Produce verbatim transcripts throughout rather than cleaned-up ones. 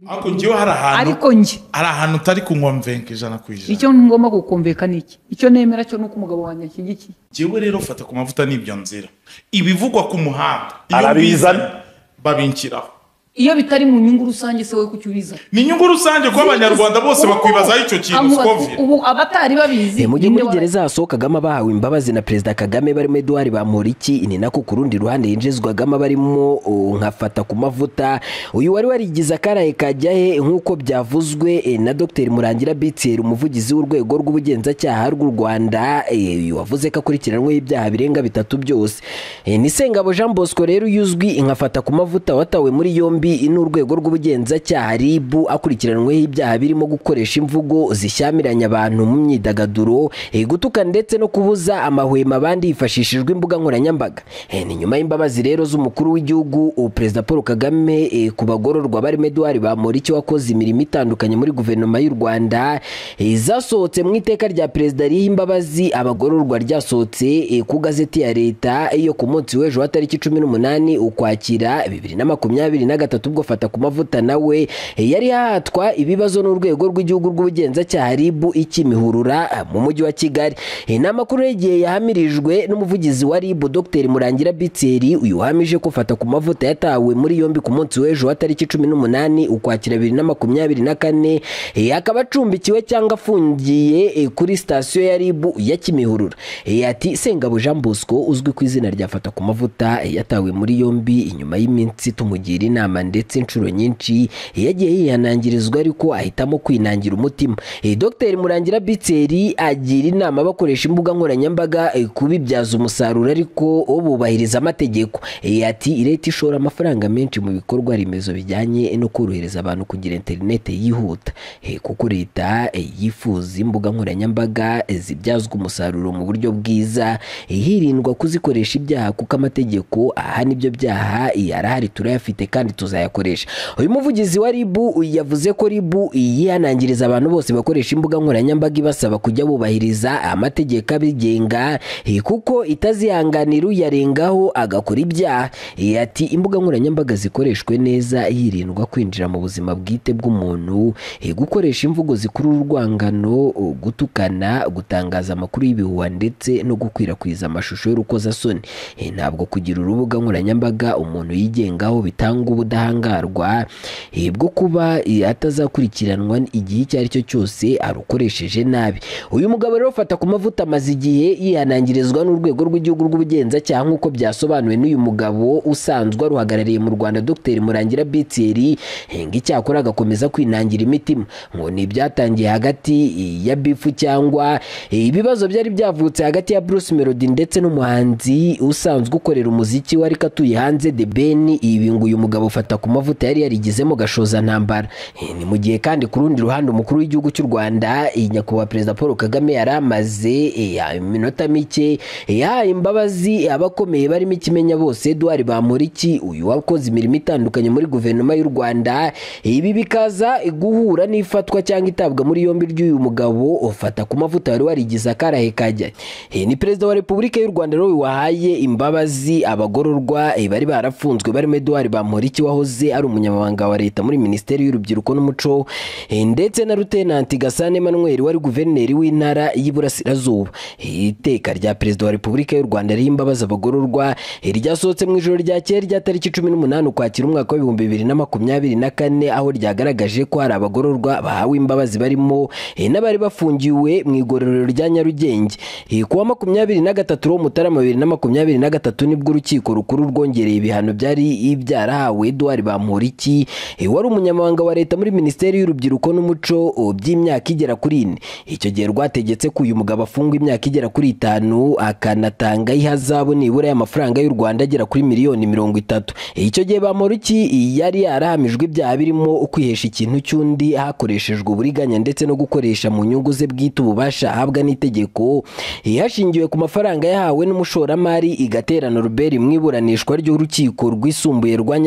ariko ngiye hari ahantu ariko ngi ari ahantu utari kunkomvenka ijana ku ijana. icyo ngomba gukomveka niki icyo nemera cyo nuko umugabo wanjye ashyigikiye. Jewe rero fata ku mavuta n'ibyo nzira ibivugwa ku muhanda arabizana babinkiraho iyo bitari mu nyungu rusange se we kucyubiza. Ni nyungu rusange ko abanyarwanda bose bakwibaza icyo kintu Scoville. Ubu abatari babizi mu gihe muri gereza hasohokagamo bahawe imbabazi na Perezida Kagame barimo Edouard Bamporiki, ni nako ku rundi ruhande yinjizwagamo barimo nkafata ku mavuta. Uyu wari warigize akaraye kajyahe nk'uko byavuzwe na Dr Murangira Bitser, umuvugizi w'urwego rw'ubugenzacyaha rw'u Rwanda, wavuze ko akurikiranweho ibyaha birenga bitatu byose. Ni Sengabo Jean Bosco rero yuzwi nkafata ku mavuta watawe muri yombi n'urwego rw'ubugenzacyaha R I B akurikiranweho ibyaha birimo gukoresha imvugo zishyamiranya abantu mu myidagaduro, gutuka ndetse no kubuza amahwema abandi hifashishijwe imbuga nkoranyambaga. Ni nyuma y'imbabazi rero z'umukuru w'igihugu Perezida Paul Kagame ku bagororwa barimo Edouard Bamporiki wakoze imirimo itandukanye muri guverinoma y'u Rwanda, zasohotse mu iteka rya perezida riha imbabazi abagororwa ryasohotse ku gazeti ya leta yo ku munsi w'ejo wa tariki cumi n'umunani ukwakira bibiri na makumyabiri na gatatu ubwo fata ku mavuta nawe yari hahatwa ibibazo n'urwego rw'igihugu rw'ubugenzacyaha R I B ikimihurura mu mujyi wa Kigali. Ni amakuru y'igihe yahamirijwe n'umuvugizi wa R I B Dr Murangira Bitser, uyu wahamije ko fata ku mavuta yatawe muri yombi ku munsi w'ejo wa tariki cumi n'umunani ukwakira bibiri na makumyabiri na kane, akaba acumbikiwe cyangwa afungiye kuri sitasiyo ya R I B ya Kimihurura. Ati Sengabo Jean Bosco uzwi ku izina rya fata ku mavuta yatawe muri yombi inyuma y'iminsi tumugira inama ndetse inshuro nyinshi yagiye yihanangirizwa ariko ahitamo kwinangira umutima. Dr Murangira Bitser agira inama bakoresha imbuga nkoranyambaga kubibyaza umusaruro ariko bubahiriza amategeko. Ati leta ishora amafaranga menshi mu bikorwa remezo bijyanye no korohereza abantu kugira internet yihuta, kuko leta yifuza imbuga nkoranyambaga zibyazwa umusaruro mu buryo bwiza, hirindwa kuzikoresha ibyaha kuko amategeko aha nibyo byaha yarahari turayafite kandi tuzayakoresha. Uyu muvugizi wa R I B yavuze ko R I B yihanangiriza abantu bose bakoresha imbuga nkoranyambaga ibasaba kujya bubahiriza amategeko abigenga kuko itazihanganira uyarengaho agakora ibyaha. Ati imbuga nkoranyambaga zikoreshwe neza hirindwa kwinjira mu buzima bwite bw'umuntu, gukoresha imvugo zikurura urwangano, gutukana, gutangaza amakuru y'ibihuha ndetse no gukwirakwiza amashusho y'urukozasoni. Ntabwo kugira urubuga nkoranyambaga umuntu yigengaho bitanga ubudahangarwa bwo kuba atazakurikiranwa igihe icyo ari cyo cyose arukoresheje nabi. Uyu mugabo rero fata ku mavuta amaze igihe yihanangirizwa n'urwego rw'igihugu rw'ubugenzacyaha nk'uko byasobanuwe n'uyu mugabo usanzwe aruhagarariye mu Rwanda Dr Murangira Bitser, icyakora agakomeza kwinangira imitima ngo ni byatangiye hagati ya bifu cyangwa ibibazo byari byavutse hagati ya Bruce Melody ndetse n'umuhanzi usanzwe ukorera umuziki wari katuye hanze The Ben. Ibi ngo uyu mugabo fata ku mavuta yari yarigizemo gashoza ntambara. Ni mu gihe kandi ku rundi ruhande umukuru w'igihugu cy'u Rwanda nyakubahwa Perezida Paul Kagame yaramaze iminota mike yahaye imbabazi abakomeye barimo Ikimenya bose Edouard Bamporiki, uyu wakoze imirimo itandukanye muri guverinoma y'u Rwanda. Ibi bikaza guhura n'ifatwa cyangwa itabwa muri yombi ry'uyu mugabo ufata ku mavuta wari warigize akarahe kajya. Ni Perezida wa Repubulika y'u Rwanda rero wahaye imbabazi abagororwa bari barafunzwe barimo Edouard Bamporiki wahoze ari umunyamabanga wa leta muri Minisiteri y'Urubyiruko n'Umuco, ndetse na Lieutenant Gasana Emmanuel wari guverineri w'intara y'Iburasirazuba. Iteka rya Perezida wa Repubulika y'u Rwanda riha imbabazi abagororwa ryasohotse mu ijoro rya kera rya tariki cumi n'umunani ukwakira umwaka w'ibihumbi bibiri na makumyabiri na kane, aho ryagaragaje ko hari abagororwa bahawe imbabazi barimo n'abari bafungiwe mu igororero rya Nyarugenge. Kuwa makumyabiri na gatatu Mutarama bibiri na makumyabiri na gatatu nibwo urukiko rukuru rwongereye ibihano byari byarahawe Edouard Bamporiki wari umunyamabanga wa leta muri Minisiteri y'Urubyiruko n'Umuco by'imyaka igera kuri ine. Icyo gihe rwategetse ko uyu mugabo afungwa imyaka igera kuri itanu akanatanga ihazabu nibura y'amafaranga y'u Rwanda agera kuri miliyoni mirongo itatu. Icyo gihe Bamporiki yari yarahamijwe ibyaha birimo kwihesha ikintu cy'undi hakoreshejwe uburiganya ndetse no gukoresha mu nyungu ze bwite ububasha ahabwa n'itegeko hashingiwe ku mafaranga yahawe n'umushoramari Igaterana Robert mu iburanishwa ry'urukiko rwisumbuye rwa Nyarugenge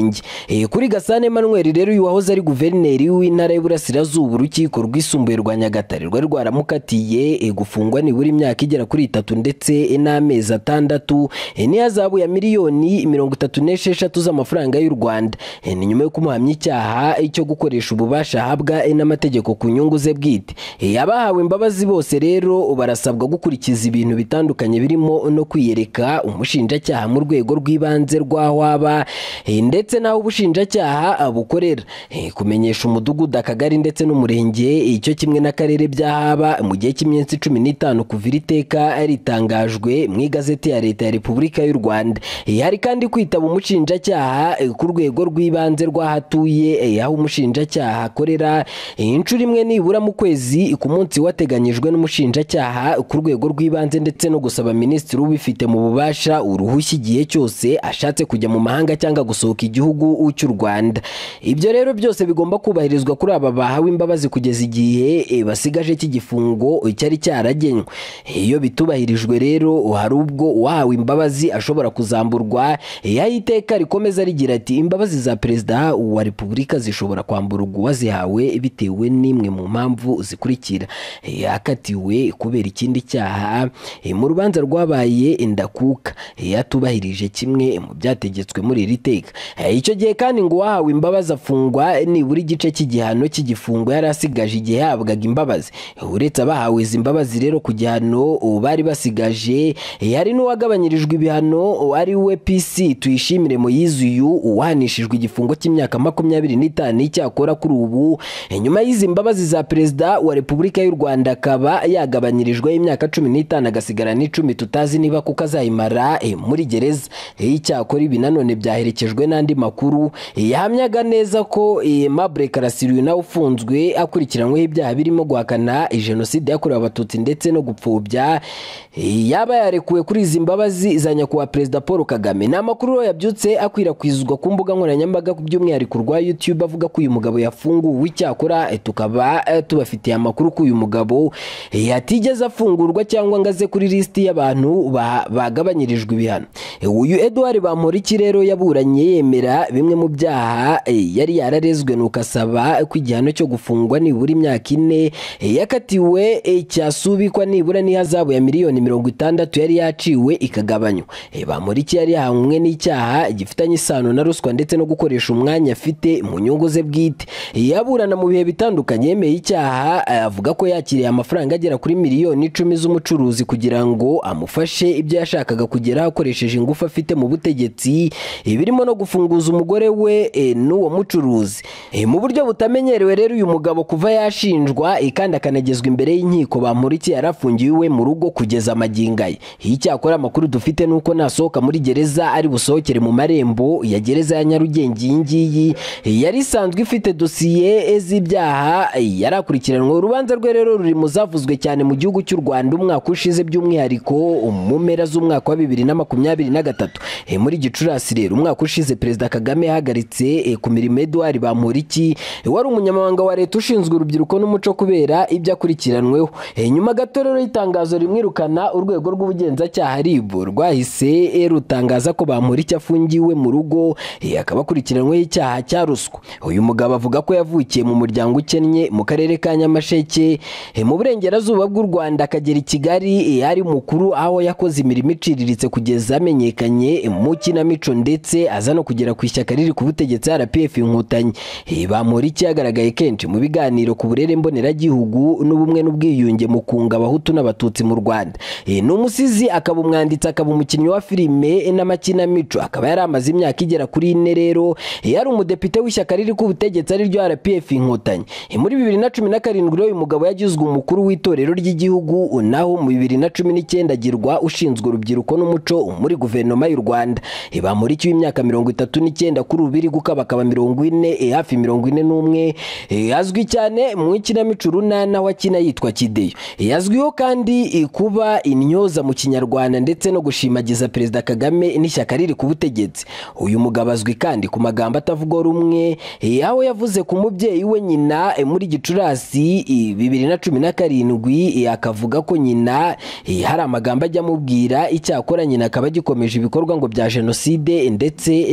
murenge. E, kuri Gasane Emmanuel rero uyu wahoze ari guverineri w'intara y'Iburasirazuba urukiko rwisumbuye rwa Nyagatare rwari rwaramukatiye e, gufungwa nibura imyaka igera kuri itatu ndetse n'amezi atandatu e, n'ihazabu ya miliyoni mirongo itatu n'esheshatu z'amafaranga y'u Rwanda. E, ni nyuma yo kumuhamya icyaha cyo gukoresha ububasha ahabwa e, n'amategeko ku nyungu ze bwite. E, abahawe imbabazi bose rero barasabwa gukurikiza ibintu bitandukanye birimo no kwiyereka umushinjacyaha mu rwego rw'ibanze rw'aho aba e, ndetse n'aho ubushinjacyaha bukorera, e, kumenyesha umudugudu, akagari ndetse n'umurenge icyo kimwe n'akarere byahaba mu gihe cy'iminsi cumi n'itanu kuva iri teka ritangajwe mu igazeti ya leta ya Repubulika y'u Rwanda. E, hari kandi kwitaba umushinjacyaha e, ku rwego rw'ibanze rw'ahatuye e, aho umushinjacyaha akorera e, inshuro imwe nibura mu kwezi ku munsi wateganyijwe n'umushinjacyaha ku rwego rw'ibanze, ndetse no gusaba minisitiri ubifite mu bubasha uruhushya igihe cyose ashatse kujya mu mahanga cyangwa gusohoka igihugu cy'u Rwanda. Ibyo rero byose bigomba kubahirizwa kuri aba bahawe imbabazi kugeza igihe e, basigaje cy'igifungo cyari cyaragenywe. Iyo bitubahirijwe rero hari ubwo uwahawe imbabazi ashobora kuzamburwa. E, aho iteka rikomeza rigira ati imbabazi za perezida wa Repubulika zishobora kwamburwa uwazihawe bitewe n'imwe mu mpamvu zikurikira: e, yakatiwe kubera ikindi cyaha e, mu rubanza rwabaye ndakuka e, yatubahirije kimwe mu byategetswe muri iri teka. E, icyo gihe kandi ngo uwahawe imbabazi afungwa nibura igice cy'igihano cy'igifungo yari asigaje igihe yahabwaga imbabazi. E, uretse abahawe izi imbabazi rero ku gihano bari basigaje e, hari n'uwagabanyirijwe ibihano ari we P C Tuyishimire Moyize uyu uhanishijwe igifungo cy'imyaka makumyabiri n'itanu icyakora kuri ubu e, nyuma y'izi mbabazi za perezida wa Repubulika y'u Rwanda akaba yagabanyirijwe imyaka cumi n'itanu agasigara n'icumi tutazi niba kuko azayimara e, muri gereza. E, icyakora ibi nanone byaherekejwe n'andi makuru e, yahamyaga neza ko e, Aimable Karasira nawe ufunzwe akurikiranyweho ibyaha birimo guhakana e, jenoside yakorewe abatutsi ndetse no gupfobya e, yaba yarekuwe kuri izi mbabazi za nyakubahwa perezida Paul Kagame. Ni amakuru yabyutse akwirakwizwa ku mbuga nkoranyambaga by'umwihariko rwa YouTube avuga ko uyu mugabo yafunguwe. Icyakora e, tukaba e, tubafitiye amakuru ko uyu mugabo e, yatigeze afungurwa cyangwa ngo aze kuri lisiti y'abantu bagabanyirijwe ibihano. E, uyu Edouard Bamporiki rero yaburanye yemera bimwe mu byaha e, yari yararezwe nuko asaba ko igihano cyo gufungwa nibura imyaka ine e, yakatiwe e, cyasubikwa nibura n'ihazabu ya miliyoni mirongo itandatu yari yaciwe ikagabanywa. E, Bamporiki yari yahamwe n'icyaha gifitanye isano na ruswa ndetse no gukoresha umwanya afite mu nyungu ze bwite. E, yaburana mu bihe bitandukanye yemeye icyaha, avuga ko yakiriye amafaranga agera kuri miliyoni icumi z'umucuruzi kugira ngo amufashe ibyo yashakaga kugeraho akoresheje ingufu afite mu butegetsi e, birimo no gufunguza umugore we e, n'uwo mucuruzi. E, mu buryo butamenyerewe rero uyu mugabo kuva yashinjwa e, kandi akanagezwa imbere y'inkiko, Bamporiki yarafungiwe iwe mu rugo kugeza amaginga ye. Icyakora amakuru dufite nuko nasohoka muri gereza ari busohokere mu marembo ya gereza ya Nyarugenge. Iyi ngiyi e, yari isanzwe ifite dosiye z'ibyaha e, yarakurikiranwe. Urubanza rwe rero ruri mu zavuzwe cyane mu gihugu cy'u Rwanda umwaka ushize, by'umwihariko mu mpera z'umwaka wa bibiri na makumyabiri na gatatu. E, muri Gicurasi rero umwaka ushize Perezida Kagame yahagaritse e, ku mirimo Edouard Bamporiki e, wari umunyamabanga wa leta ushinzwe urubyiruko n'umuco kubera ibyo akurikiranweho. E, nyuma gato rero itangazo rimwirukana urwego rw'ubugenzacyaha R I B rwahise e, rutangaza ko Bamporiki afungiwe mu rugo e, akaba akurikiranyweho icyaha cya ruswa. Uyu mugabo avuga ko yavukiye mu muryango ukennye mu karere ka Nyamasheke e, mu burengerazuba bw'u Rwanda, akagera i Kigali e, ari mukuru aho yakoze imirimo iciriritse kugeza amenyekanye e, mu kinamico ndetse aza no kugera ku ishyaka riri ku butegetsi R P F Inkotanyi. E, Bamporiki yagaragaye kenshi mu biganiro ku burere mboneragihugu n'ubumwe n'ubwiyunge mu kunga abahutu n'abatutsi mu Rwanda. E, ni umusizi, akaba umwanditsi, akaba umukinnyi wa filime e, n'amakinamico, akaba yari amaze imyaka igera kuri ine rero e, yari umudepite w'ishyaka riri ku butegetsi ari ryo R P F Inkotanyi. E, muri bibiri na cumi na karindwi uyu mugabo yagizwe umukuru w'itorero ry'igihugu, naho mu bibiri na cumi n'icyenda agirwa ushinzwe urubyiruko n'umuco muri guverinoma y'u Rwanda. E, Bamporiki w'imyaka mirongo itatu n'icyenda kuri ubu iri gukabakaba mirongo ine e, hafi mirongo ine n'umwe e, azwi cyane mu ikinamico Runana wakina yitwa Kideyo. E, azwiho kandi e, kuba intyoza mu kinyarwanda ndetse no gushimagiza Perezida Kagame n'ishyaka riri ku butegetsi. Uyu mugabo azwi kandi ku magambo atavugwa rumwe e, aho yavuze ku mubyeyi we nyina e, muri Gicurasi e, bibiri na cumi na karindwi e, akavuga ko nyina e, hari amagambo ajya amubwira. Icyakora nyina akaba agikomeje ibikorwa ngo bya jenoside ndetse n'iva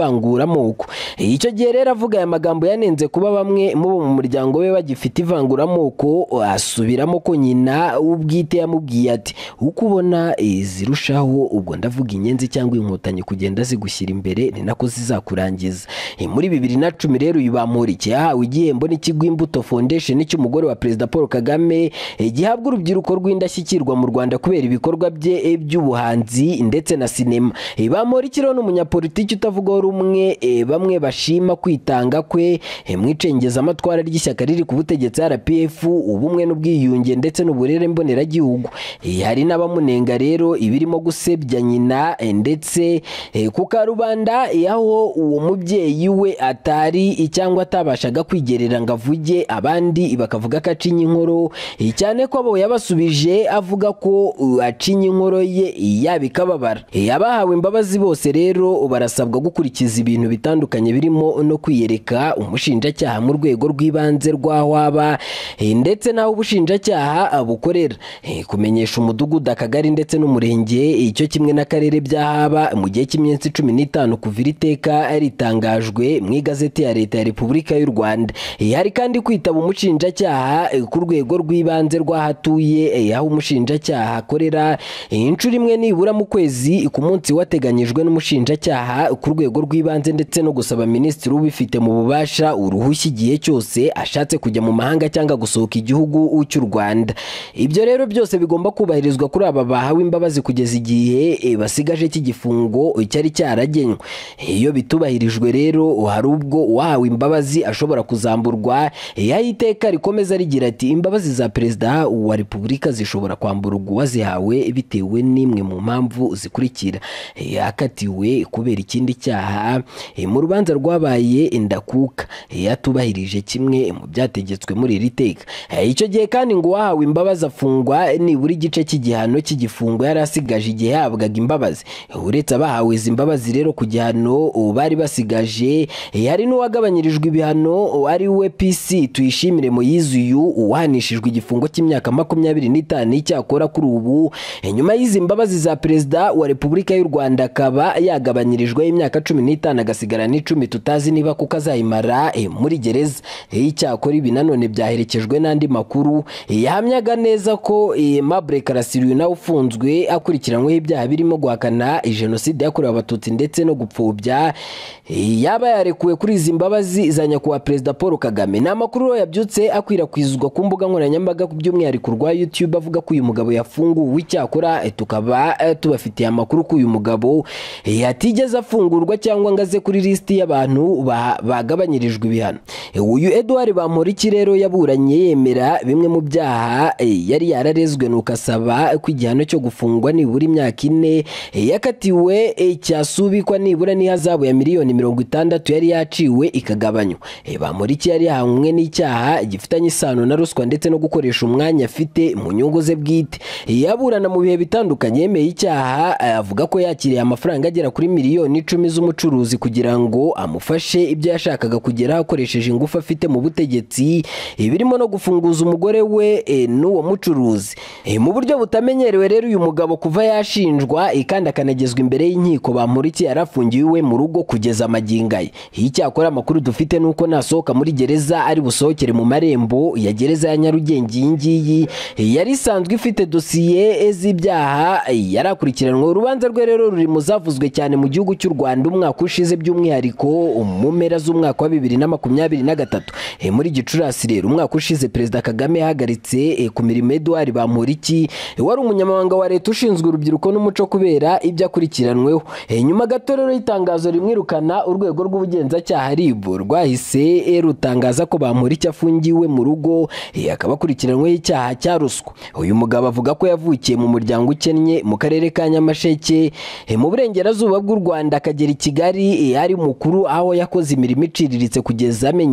ivanguramoko. Icyo gihe rero avuga aya magambo yanenze kuba bamwe mu mu muryango we bagifite ivanguramoko, asubiramo ko nyina ubwite yamubwiye ati uko ubona zirushaho, ubwo ndavuga inyenzi cyangwa inkotanyi, kugenda zigushyira imbere ni nako zizakurangiza. Muri bibiri na cumi rero uyu Bamporiki yahawe igihembo n'ikigo Imbuto Foundation cy'umugore wa Perezida Paul Kagame gihabwa urubyiruko rw'indashyikirwa mu Rwanda kubera ibikorwa bye by'ubuhanzi ndetse na sinema. Bamporiki rero n'umunyapolitiki utavugaho rumwe bamwe bashima kwitanga kwe mu icengezamatwara ry'ishyaka riri ku butegetsi R P F, ubumwe n'ubwiyunge ndetse n'uburere mboneragihugu. Hari n'abamunenga rero ibirimo gusebya nyina ndetse ku karubanda aho uwo mubyeyi we atari cyangwa atabashaga kwigerera ngo avuge, abandi bakavuga ko acinya inkoro, cyane ko abo yabasubije avuga ko acinya inkoro ye yabikababara. Abahawe imbabazi bose rero barasabwa gukurikiza ibintu bitandukanye birimo no kwiyereka umushinjacyaha mu rwego rw'ibanze rw'aho aba ndetse n'aho ubushinjacyaha bukorera, kumenyesha umudugudu, akagari ndetse n'umurenge, icyo kimwe n'akarere byahaba mu gihe cy'iminsi cumi n'itanu kuva iri teka ritangajwe mu igazeti ya leta ya Repubulika y'u Rwanda. Hari kandi kwitaba umushinjacyaha ku rwego rw'ibanze rw'ahatuye aho umushinjacyaha akorera inshuro imwe nibura mu kwezi ku munsi wateganyijwe n'umushinjacyaha ku rwego rw'ibanze, ndetse no gusaba minisitiri ubifite mu bubasha uruhushya igihe cyose ashatse kujya mu mahanga cyangwa gusohoka igihugu cy'u Rwanda. Ibyo rero byose bigomba kubahirizwa kuri aba bahawe imbabazi kugeza igihe basigaje cy'igifungo cyari cyaragenywe. Iyo bitubahirijwe rero hari ubwo uwahawe imbabazi ashobora kuzamburwa. Yaho iteka rikomeza rigira ati imbabazi za Perezida wa Repubulika zishobora kwamburwa uwazihawe bitewe n'imwe mu mpamvu zikurikira: yakatiwe kubera ikindi cyaha mu rubanza rwabaye indakuka, yatubahirije kimwe mu byategetswe muri iri teka. Icyo gihe kandi ngo uwahawe imbabazi afungwa nibura igice cy'igihano cy'igifungo yari asigaje igihe yahabwaga imbabazi. Uretse abahawe izi mbabazi rero ku gihano bari basigaje, hari n'uwagabanyirijwe ibihano ari we P C Tuyishimire Moyize, uyu uhanishijwe igifungo cy'imyaka makumyabiri n'itanu icyakora kuri ubu nyuma y'izi mbabazi za Perezida wa Repubulika y'u Rwanda akaba yagabanyirijwe imyaka cumi n'itanu agasigara n'icumi tutazi niba kuko azayimara muri gereza. Icyakora ibi nanone byaherekejwe n'andi makuru yahamyaga neza ko Aimable Karasira nawe ufunzwe akurikiranyweho ibyaha birimo guhakana jenoside yakorewe abatutsi ndetse no gupfobya yaba yarekuwe kuri izi mbabazi za nyakubahwa Perezida Paul Kagame. Ni amakuru yabyutse akwirakwizwa ku mbuga nkoranyambaga by'umwihariko rwa YouTube avuga ko uyu mugabo yafunguwe. Icyakora tukaba tubafitiye amakuru ko uyu mugabo yatigeze afungurwa cyangwa ngo aze kuri lisiti y'abantu bagabanyirijwe ibihano. Uyu Edouard Bamporiki rero yaburanye yemera bimwe mu byaha yari yararezwe, nuko asaba ko igihano cyo gufungwa nibura imyaka ine yakatiwe cyasubikwa nibura n'ihazabu ya miliyoni mirongo itandatu yari yaciwe ikagabanywa. Bamporiki yari yahamwe n'icyaha gifitanye isano na ruswa ndetse no gukoresha umwanya afite mu nyungu ze bwite. Yaburana mu bihe bitandukanye yemeye icyaha, avuga ko yakiriye amafaranga agera kuri miliyoni icumi z'umucuruzi kugira ngo amufashe ibyo yashakaga kugeraho akoresheje ingufu afite mu butegetsi, birimo no gufunguza umugore we n'uwo mucuruzi mu buryo butamenyerewe. Rero uyu mugabo kuva yashinjwa kandi akanagezwa imbere y'inkiko, Bamporiki yarafungiwe iwe mu rugo kugeza magingo aya. Icyakora amakuru dufite nuko nasohoka muri gereza ari busohokere mu marembo ya gereza ya Nyarugenge. Iyi ngiyi yari isanzwe ifite dosiye z'ibyaha yarakurikiranwe. Urubanza rwe rero ruri mu zavuzwe cyane mu gihugu cy'u Rwanda umwaka ushize, by'umwihariko mu mpera z'umwaka wa bibiri na makumyabiri na gatatu. Muri Gicurasi rero umwaka ushize Perezida Kagame yahagaritse ku mirimo Edouard Bamporiki wari umunyamabanga wa leta ushinzwe urubyiruko n'umuco kubera ibyo akurikiranweho. Nyuma gato rero itangazo rimwirukana urwego rw'ubugenzacyaha R I B rwahise rutangaza ko Bamporiki afungiwe mu rugo akaba akurikiranweho icyaha cya ruswa. Uyu mugabo avuga ko yavukiye mu muryango ukennye mu karere ka Nyamasheke mu burengerazuba bw'u Rwanda, akagera i Kigali ari mukuru aho yakoze imirimo iciriritse kugeza amenyekanye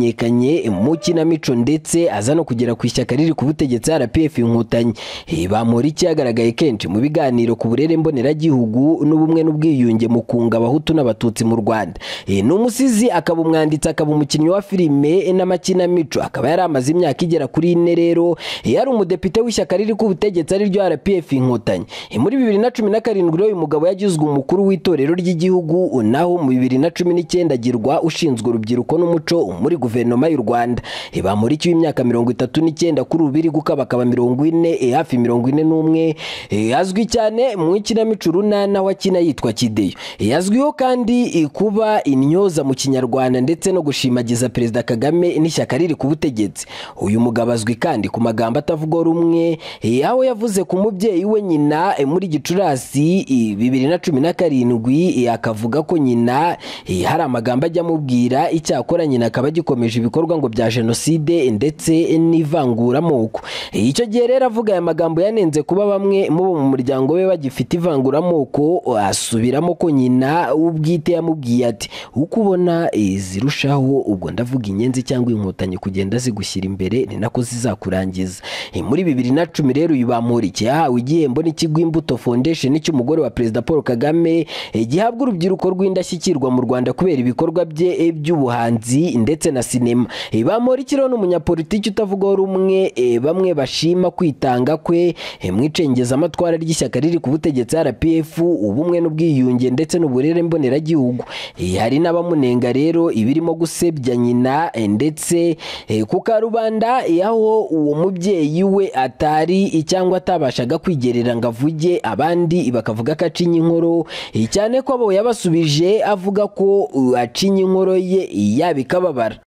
yamamaye mu kinamico ndetse aza no kugera ku ishyaka riri ku butegetsi R P F Inkotanyi. Bamporiki yagaragaye kenshi mu biganiro ku burere mboneragihugu n'ubumwe n'ubwiyunge mu kunga abahutu n'abatutsi mu Rwanda. Ni umusizi, akaba umwanditsi, akaba umukinnyi wa filime n'amakinamico, akaba yari amaze imyaka igera kuri ine rero yari umudepite w'ishyaka riri ku butegetsi ari ryo R P F Inkotanyi. Muri bibiri na cumi na karindwi uyu mugabo yagizwe umukuru w'itorero ry'igihugu, naho mu bibiri na cumi n'icyenda agirwa ushinzwe urubyiruko n'umuco muri guverinoma y'u Rwanda. Bamporiki w'imyaka mirongo itatu n'icyenda kuri ubu biri gukabakaba mirongo ine hafi mirongo ine n'umwe, azwi cyane mu ikinamico Urunana wakina yitwa Kideyo. Yazwiho kandi kuba intyoza mu kinyarwanda ndetse no gushimagiza Perezida Kagame n'ishyaka riri ku butegetsi. Uyu mugabo azwi kandi ku magambo atavuga rumwe, aho yavuze ku mubyeyi we nyina muri Gicurasi bibiri na cumi na karindwi, akavuga ko nyina hari amagambo ajya amubwira, icyakora nyina akaba agikomeje ibikorwa ngo bya jenoside ndetse n'ivanguramoko. Icyo gihe rero avuga aya magambo yanenze kuba bamwe mu mu muryango we bagifite ivanguramoko, asubiramo ko nyina ubwite yamubwiye ati uko ubona zirushaho, ubwo ndavuga inyenzi cyangwa inkotanyi, kugenda zigushyira imbere ni nako zizakurangiza. Muri bibiri na cumi rero uyu Bamporiki yahawe igihembo n'ikigo Imbuto Foundation cy'umugore wa Perezida Paul Kagame, gihabwa urubyiruko rw'indashyikirwa mu Rwanda kubera ibikorwa bye by'ubuhanzi ndetse na sinema. Bamporiki rero n'umunyapolitiki utavugaho rumwe, bamwe bashima kwitanga kwe mu icengezamatwara ry'ishyaka riri ku butegetsi R P F, ubumwe n'ubwiyunge ndetse n'uburere mboneragihugu. Hari n'abamunenga rero ibirimo gusebya nyina ndetse ku karubanda, aho uwo mubyeyi we atari cyangwa atabashaga kwigerera ngo avuge, abandi bakavuga ko acinya inkoro, cyane ko abo yabasubije avuga ko acinya inkoro ye yabikababara.